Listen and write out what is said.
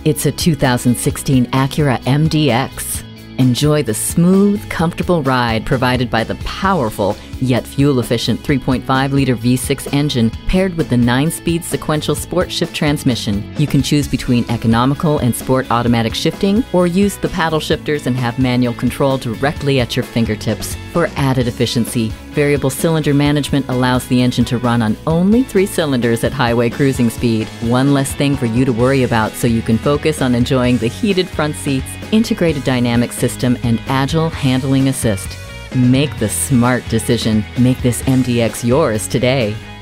It's a 2016 Acura MDX. Enjoy the smooth, comfortable ride provided by the powerful yet fuel-efficient 3.5-liter V6 engine paired with the 9-speed sequential sport shift transmission. You can choose between economical and sport automatic shifting, or use the paddle shifters and have manual control directly at your fingertips. For added efficiency, variable cylinder management allows the engine to run on only 3 cylinders at highway cruising speed. One less thing for you to worry about, so you can focus on enjoying the heated front seats, integrated dynamic system, and agile handling assist. Make the smart decision. Make this MDX yours today.